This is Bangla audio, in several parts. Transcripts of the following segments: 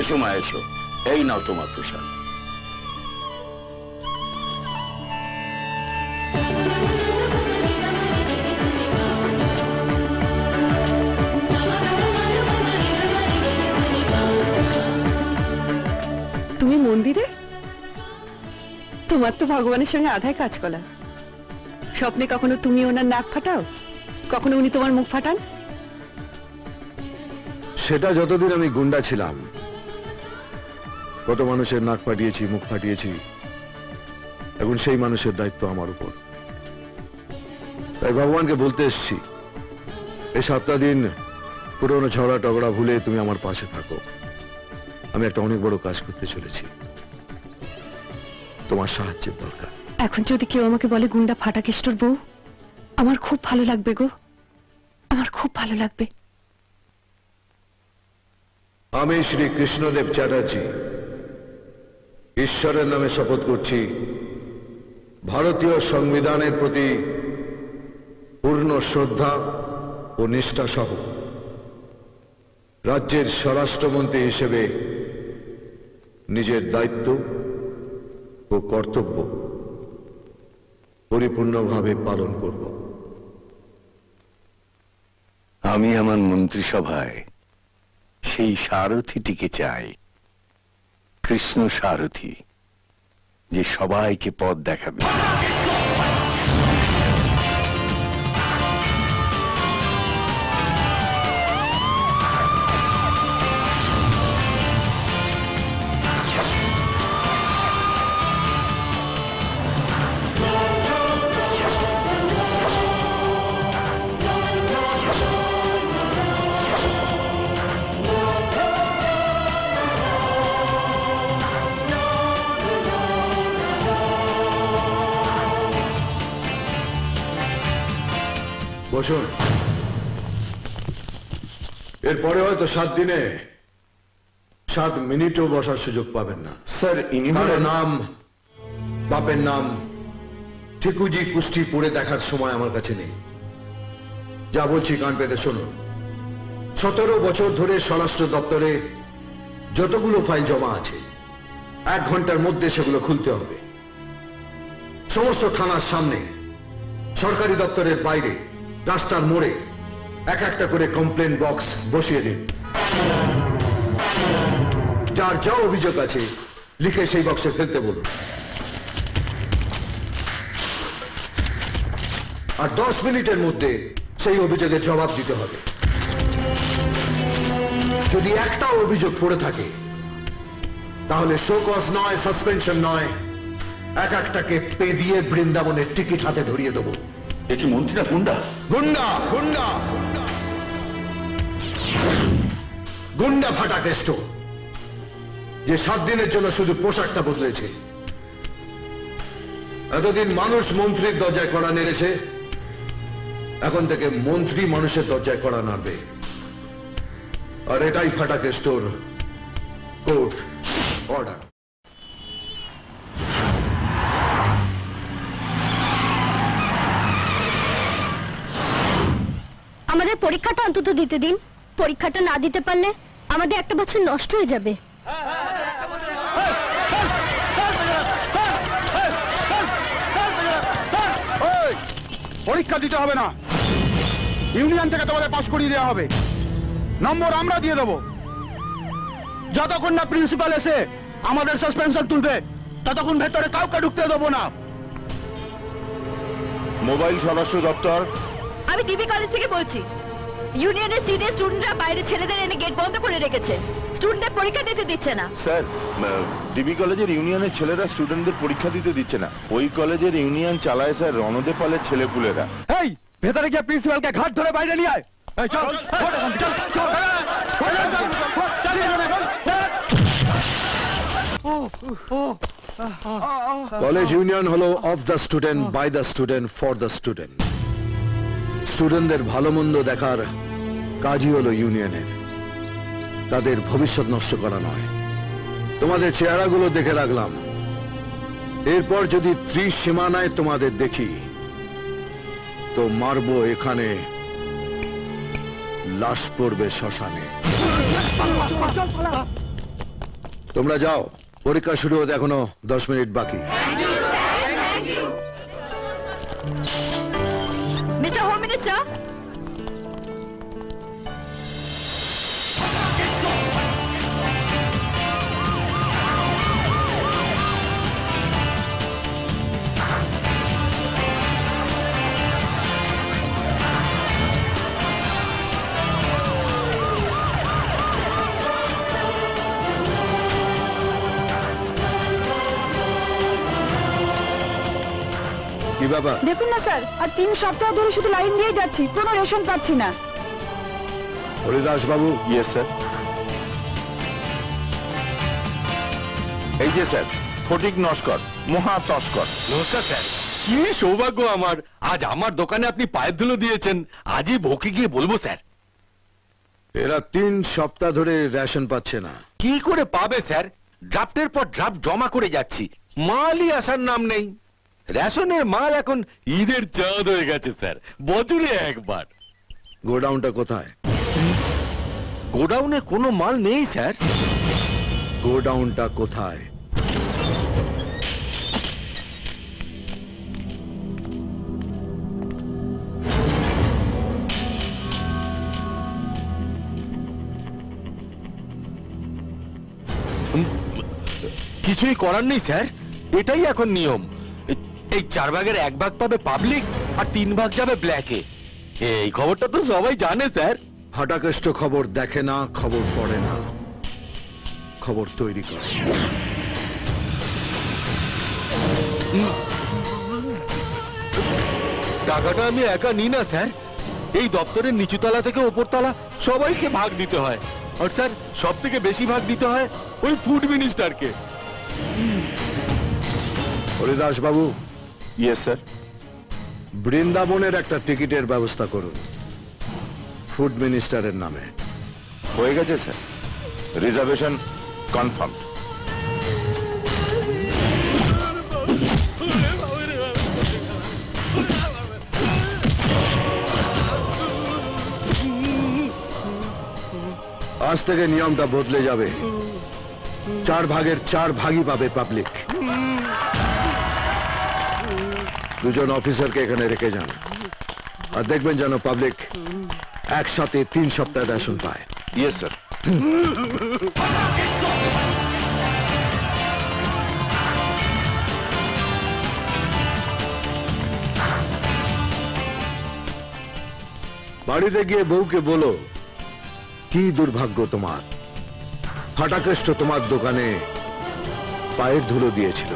এসো মা এসো, এই নাও তোমার প্রসাদ। তুমি মন্দিরে? তোমার তো ভগবানের সঙ্গে আধায় কাজ করা। স্বপ্নে কখনো তুমি ওনার নাক ফাটাও, কখনো উনি তোমার মুখ ফাটান? সেটা যতদিন আমি গুন্ডা ছিলাম, কত মানুষের নাক ফাটিয়েছি, মুখ ফাটিয়েছি। এখন সেই মানুষের দায়িত্ব আমার উপর। তাই ভগবানকে বলতে এসছি, এই 7টা দিন পুরোনো ঝগড়া টগড়া ভুলে তুমি আমার পাশে থাকো। আমি একটা অনেক বড় কাজ করতে চলেছি, তোমার সাহায্যের দরকার। এখন যদি কেউ আমাকে বলে গুন্ডা ফাটাকেষ্টর বউ, আমার খুব ভালো লাগবে গো, আমার খুব ভালো লাগবে। আমি শ্রী কৃষ্ণদেব চ্যাটার্জি ঈশ্বরের নামে শপথ করছি, ভারতীয় সংবিধানের প্রতি পূর্ণ শ্রদ্ধা ও নিষ্ঠা সহ রাজ্যের স্বরাষ্ট্রমন্ত্রী হিসেবে নিজের দায়িত্ব ও কর্তব্য পরিপূর্ণভাবে পালন করব। আমি আমার মন্ত্রিসভায় সেই সারথীটিকে চাই, কৃষ্ণ সারথী, যে সবাইকে পথ দেখাবে। বসুন। এরপরে হয়তো 7 দিনে 7 মিনিটও বসার সুযোগ পাবেন না। স্যার, ইনি কারো নাম, বাপের নাম ঠিকুজি কুষ্টি পড়ে দেখার সময় আমার কাছে নেই। যা বলছি কান পেতে শুনুন। 17 বছর ধরে স্বরাষ্ট্র দপ্তরে যতগুলো ফাইল জমা আছে, 1 ঘন্টার মধ্যে সেগুলো খুলতে হবে। সমস্ত থানার সামনে, সরকারি দপ্তরের বাইরে, রাস্তার মোড়ে এক একটা করে কমপ্লেন বক্স বসিয়ে দিন। যার যা অভিযোগ আছে লিখে সেই বক্সে ফেলতে বলুন। আর 10 মিনিটের মধ্যে সেই অভিযোগের জবাব দিতে হবে। যদি একটাও অভিযোগ পড়ে থাকে তাহলে শো কজ নয়, সাসপেনশন নয়, এক একটাকে পে দিয়ে বৃন্দাবনের টিকিট হাতে ধরিয়ে দেবো। এ কি মন্ত্রীরা গুন্ডা? গুন্ডা গুন্ডা গুন্ডা ফাটাকেষ্ট, যে 7 দিনের জন্য শুধু পোশাকটা বদলেছে। এতদিন মানুষ মন্ত্রীর দরজায় কড়া নেড়েছে, এখন থেকে মন্ত্রী মানুষের দরজায় কড়া নাড়বে। আর এটাই ফাটাকেষ্টর কোর্ট অর্ডার। আমাদের পরীক্ষাটা অন্তত দিতে দিন। পরীক্ষাটা না দিতে পারলে আমাদের 1 বছর নষ্ট হয়ে যাবে। পরীক্ষা দিতে হবে না, ইউনিয়ন থেকে তোমাদের পাস করিয়ে দেওয়া হবে। নম্বর আমরা দিয়ে দেবো। যতক্ষণ না প্রিন্সিপাল এসে আমাদের সাসপেনশন তুলবে ততক্ষণ ভেতরে কাউকে ঢুকতে দেবো না। মোবাইল স্বরাষ্ট্র দপ্তর। আমি ডিবি কলেজ থেকে বলছি। ইউনিয়নের সিনিয়র স্টুডেন্টরা বাইরে ছেলেদের এনে গেট বন্ধ করে রেখেছে। স্টুডেন্টদের পরীক্ষা দিতে দিচ্ছে না। স্যার, ডিবি কলেজের ইউনিয়নের ছেলেরা স্টুডেন্টদের পরীক্ষা দিতে দিচ্ছে না। ওই কলেজের ইউনিয়ন চালায় স্যার রণদে পালের ছেলেপুলেরা। এই ভেতরে গিয়ে প্রিন্সিপালকে ঘাট ধরে বাইরে নিয়ে আয়। চল চল কলেজ ইউনিয়ন হলো of the student, by the student, for the student. স্টুডেন্টদের ভালো মন্দ দেখার কাজই হলো ইউনিয়নের, তাদের ভবিষ্যৎ নষ্ট করা নয়। তোমাদের চেহারাগুলো দেখে রাখলাম, এরপর যদি ত্রিসীমানায় তোমাদের দেখি তো মারবো এখানে, লাশ পড়বে শ্মশানে। তোমরা যাও, পরীক্ষা শুরু হতে এখনো 10 মিনিট বাকি। মিস্টার হোম মিনিস্টার, কি ব্যাপার? দেখুন না স্যার, আর 3 সপ্তাহ ধরে শুধু লাইন দিয়ে যাচ্ছি, কোনো রেশন পাচ্ছি না। হরিদাস বাবু, ইয়েস স্যার। এই যে স্যার, ফটিক নস্কর, মহা তস্কর। নমস্কার স্যার, কি সৌভাগ্য আমার, আজ আমার দোকানে আপনি পায়ের ধুলো দিয়েছেন। আজই বউকে গিয়ে বলবো স্যার। এরা 3 সপ্তাহ ধরে রেশন পাচ্ছে না। কি করে পাবে স্যার? ড্রাফটের পর ড্রাফট জমা করে যাচ্ছি, মালই আসার নাম নেই। রেশনের মাল এখন ঈদের চাঁদ হয়ে গেছে স্যার, বছরে একবার। গোডাউনটা কোথায়? গোডাউনে কোনো মাল নেই স্যার। গোডাউনটা কোথায়? কিছুই করার নেই স্যার, এটাই এখন নিয়ম। এই 4 ভাগের 1 ভাগ পাবে পাবলিক, আর 3 ভাগ যাবে ব্ল্যাকে। এই খবরটা তো সবাই জানে স্যার। ফাটাকেষ্ট খবর দেখে না, খবর পড়ে না, খবর তৈরি করে। টাকাটা আমি একা নিই না স্যার, এই দপ্তরের নিচুতলা থেকে ওপরতলা সবাইকে ভাগ দিতে হয়। আর স্যার, সব থেকে বেশি ভাগ দিতে হয় ওই ফুড মিনিস্টারকে। হরিদাস বাবু, ইয়েস স্যার। বৃন্দাবনের একটা টিকিটের ব্যবস্থা করুন, ফুড মিনিস্টারের নামে। হয়ে গেছে স্যার, রিজার্ভেশন কনফার্ম। আজ থেকে নিয়মটা বদলে যাবে, 4 ভাগের 4 ভাগই পাবে পাবলিক। 2 জন অফিসারকে এখানে রেখে যান, আর দেখবেন যেন পাবলিক একসাথে 3 সপ্তাহ রেশন পায়। Yes sir. বাড়িতে গিয়ে বউকে বলো, কি দুর্ভাগ্য তোমার, ফাটাকেষ্ট তোমার দোকানে পায়ের ধুলো দিয়েছিল।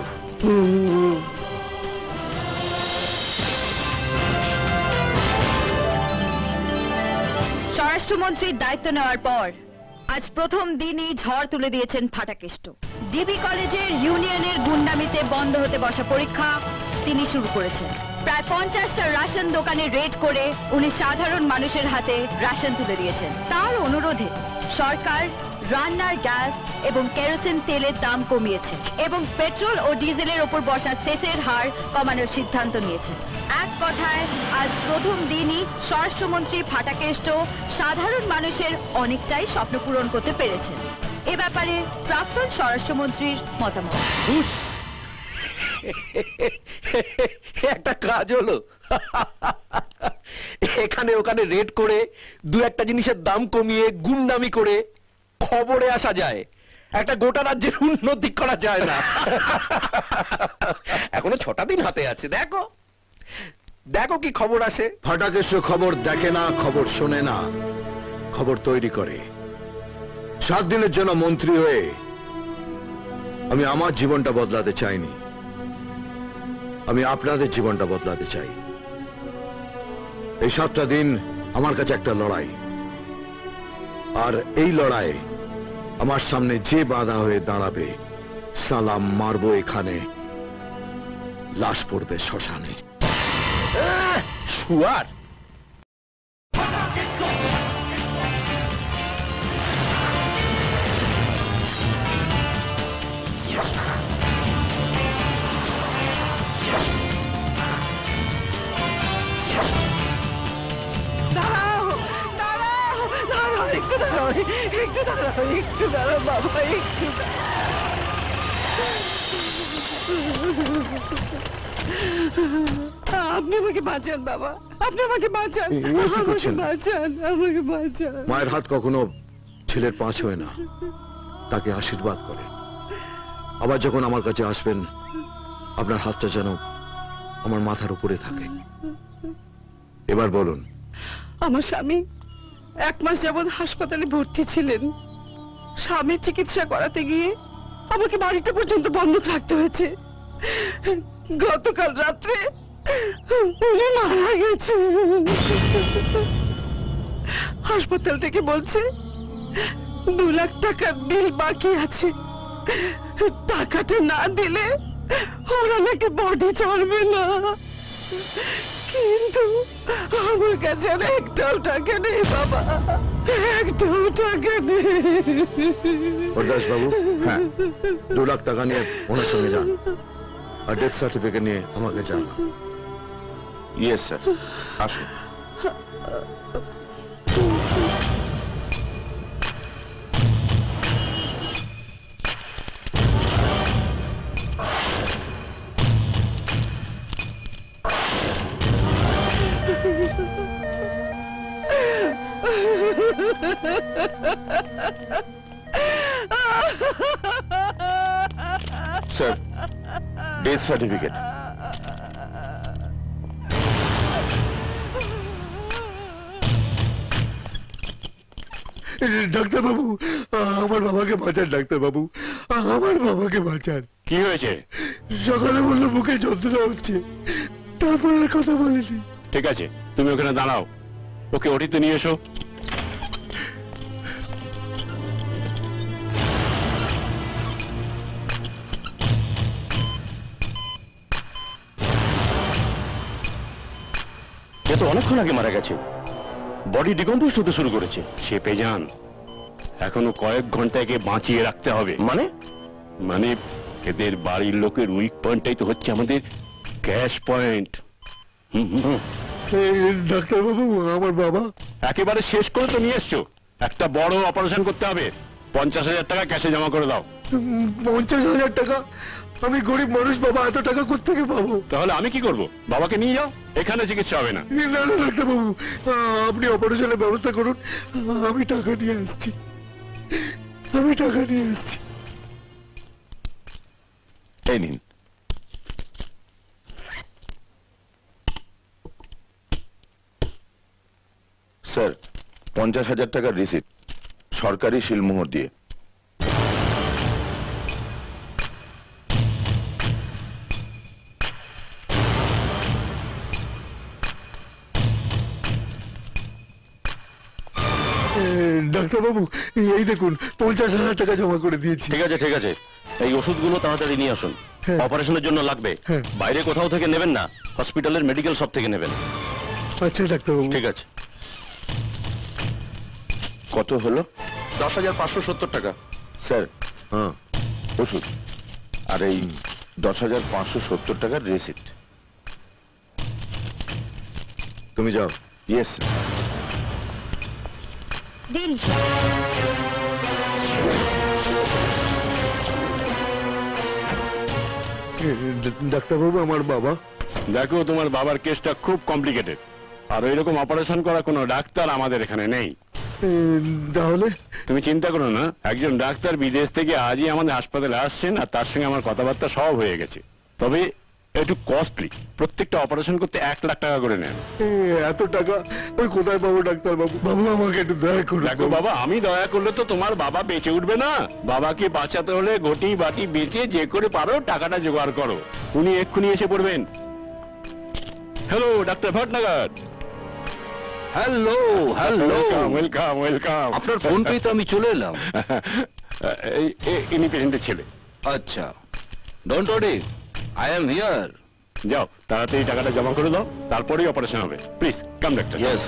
স্বরাষ্ট্রমন্ত্রীর দায়িত্ব নেওয়ার পর আজ প্রথম দিনই ঝড় তুলে দিয়েছেন ফাটাকেষ্ট। ডিবি কলেজের ইউনিয়নের গুন্ডামিতে বন্ধ হতে বসা পরীক্ষা তিনি শুরু করেছেন। প্রায় 50টা রাশন দোকানে রেড করে উনি সাধারণ মানুষের হাতে রাশন তুলে দিয়েছেন। তার অনুরোধে সরকার রান্নার গ্যাস এবং কেরোসিন তেলের দাম কমিয়েছে এবং পেট্রোল ও ডিজেলের ওপর বসা সেসের হার কমানোর সিদ্ধান্ত নিয়েছে। এক কথায় আজ প্রথম দিনই স্বরাষ্ট্রমন্ত্রী ফাটাকেষ্ট সাধারণ মানুষের অনেকটাই স্বপ্ন পূরণ করতে পেরেছেন। এ ব্যাপারে প্রাক্তন স্বরাষ্ট্রমন্ত্রীর মতামত। একটা কাজ হলো, এখানে ওখানে রেড করে 2-1টা জিনিসের দাম কমিয়ে গুন্ডামি করে খবরে আসা যায়, একটা গোটা রাজ্যের উন্নতি করা যায় না। এখনো 6টা দিন হাতে আছে, দেখো দেখো কি খবর আসে। ফাটাকেষ্ট খবর দেখে না, খবর শোনে না, খবর তৈরি করে। 7 দিনের জন্য মন্ত্রী হয়ে আমি আমার জীবনটা বদলাতে চাইনি, আমি আপনাদের জীবনটা বদলাতে চাই। এই 7টা দিন আমার কাছে একটা লড়াই, আর এই লড়াই আমার সামনে যে বাধা হয়ে দাঁড়াবে, সালাম মারবো এখানে, লাশ পড়বে শ্মশানে। শুয়ার একটু দাঁড়াও বাবা, একটু দাঁড়াও। আপনি আমাকে বাঁচান বাবা, আপনি আমাকে বাঁচান, এ কি আমাকে করছেন? বাঁচান, আমাকে বাঁচান। মায়ের হাত কখনো ছেলের পা ছোঁয় না, তাকে আশীর্বাদ করে। আবার যখন আমার কাছে আসবেন, আপনার হাতটা যেন আমার মাথার উপরে থাকে। এবার বলুন। আমার স্বামী 1 মাস যাবৎ হাসপাতালে ভর্তি ছিলেন। স্বামীর চিকিৎসা করাতে গিয়ে আমাকে বাড়িটা পর্যন্ত বন্ধ রাখতে হয়েছে। গতকাল রাত্রে উনি মারা গেছেন। হাসপাতাল থেকে বলছে 2 লাখ টাকার বিল বাকি আছে, টাকাটা না দিলে ওরা নাকি বডি ছাড়বে না। কিন্তু আমার কাছে আর একটাও টাকা নেই বাবা, একটাও টাকা নেই। হরদাস বাবু, হ্যাঁ, 2 লাখ টাকা নিয়ে ওনার সঙ্গে যান, আর ডেথ সার্টিফিকেট নিয়ে আমাকে যান। ইয়েস স্যার, আসুন। Sir, death certificate. ডাক্তার বাবু, আমার বাবাকে বাঁচান। ডাক্তার বাবু, আমার বাবাকে বাঁচান। কি হয়েছে? সকালে বললো বুকে যন্ত্রণা হচ্ছে, তারপর আর কথা বলিনি। ঠিক আছে, তুমি ওখানে দাঁড়াও, ওকে ওটিতে নিয়ে এসো। এ তো অনেকক্ষণ আগে মারা গেছে, বডি ডিকম্পোজ হতে শুরু করেছে। সে পেজান, এখনো কয়েক ঘন্টা একে বাঁচিয়ে রাখতে হবে। মানে এদের বাড়ির লোকের উইক পয়েন্টটাই তো হচ্ছে আমাদের ক্যাশ পয়েন্ট। ডাক্তার বাবু, আমার বাবা একেবারে শেষ করে তো নিয়ে এসছো, একটা বড় অপারেশন করতে হবে। 50,000 টাকা ক্যাশে জমা করে দাও। 50,000 টাকা? আমি গরিব মানুষ বাবা, এত টাকা কোত্থেকে পাবো? তাহলে আমি কি করব? বাবাকে নিয়ে যাও, এখানে চিকিৎসা হবে না। না না ডাক্তার বাবু, আপনি অপারেশনের ব্যবস্থা করুন, আমি টাকা নিয়ে আসছি, আমি টাকা নিয়ে আসছি। এই নিন। স্যার, 50,000 টাকার রিসিট, সরকারি শিলমোহর দিয়ে। ডাক্তার বাবু, এই দেখুন 50,000 টাকা জমা করে দিয়েছি। ঠিক আছে ঠিক আছে, এই ওষুধগুলো তাড়াতাড়ি নিয়ে আসুন, হ্যাঁ। অপারেশনের জন্য লাগবে। হ্যাঁ। বাইরে কোথাও থেকে নেবেন না, হসপিটালের মেডিকেল শপ থেকে নেবেন। আচ্ছা ডাক্তার বাবু। ঠিক আছে। কত হলো? 10,570 টাকা। স্যার, হ্যাঁ, ওষুধ আর এই 10,570 টাকার রিসিট। তুমি যাও। Yes sir. দিন। ডাক্তার বাবু, আমার বাবা। দেখো, তোমার বাবার কেসটা খুব কমপ্লিকেটেড, আর এরকম অপারেশন করা কোনো ডাক্তার আমাদের এখানে নেই। তাহলে তুমি চিন্তা করো না, একজন ডাক্তার বিদেশ থেকে আজই আমাদের হাসপাতালে আসছেন, আর তার সঙ্গে আমার কথাবার্তা সব হয়ে গেছে। তবে একটু কস্টলি, প্রত্যেকটা অপারেশন করতে 1 লাখ টাকা করে নেন। এত টাকা আমি কোথায় পাবো ডাক্তার বাবু? বাবু, আমাকে একটু দয়া করুন। দেখো বাবা, আমি দয়া করলে তো তোমার বাবা বেঁচে উঠবে না। বাবাকে বাঁচাতে হলে ঘটি বাটি বেচে যে করে পারো টাকাটা জোগাড় করো। উনি এক্ষুনি এসে পড়বেন। Hello, doctor Bhatnagar. Hello hello, welcome welcome. আপনার ফোন পেয়ে তো আমি চলে এলাম। ইনি পেশেন্টের ছেলে। আচ্ছা, don't worry, I am here. যাও, তাড়াতাড়ি টাকাটা জমা করে দাও, তারপরেই অপারেশন হবে। Please come doctor. Yes.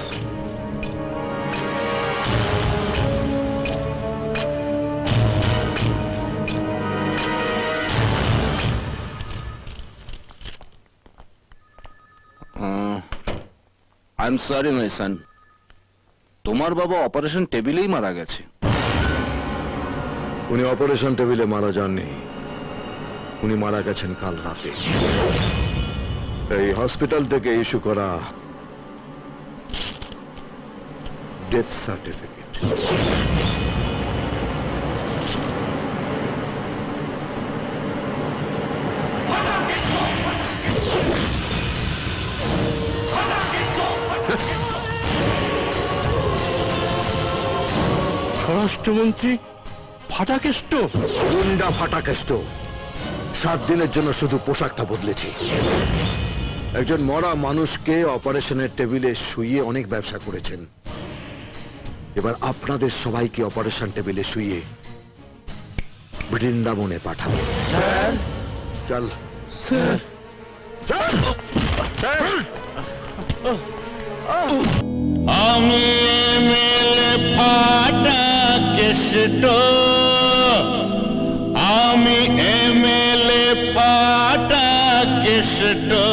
I am sorry my son, তোমার বাবা অপারেশন টেবিলেই মারা গেছে। উনি অপারেশন টেবিলে মারা যাননি, উনি মারা গেছেন কাল রাতে। এই হসপিটাল থেকে ইস্যু করা ডেথ সার্টিফিকেট। স্বরাষ্ট্রমন্ত্রী ফাটাকেষ্ট, গুন্ডা ফাটাকেষ্ট। 7 দিনের জন্য শুধু পোশাকটা বদলেছি। একজন মরা মানুষকে অপারেশনের টেবিলে শুইয়ে অনেক ব্যবসা করেছেন, এবার আপনাদের সবাইকে অপারেশন টেবিলে শুইয়ে বৃন্দাবনে পাঠাবো। চল স্যার। আমি এমএলএ ফাটাকেষ্ট, আমি এমএলএ ফাটাকেষ্ট।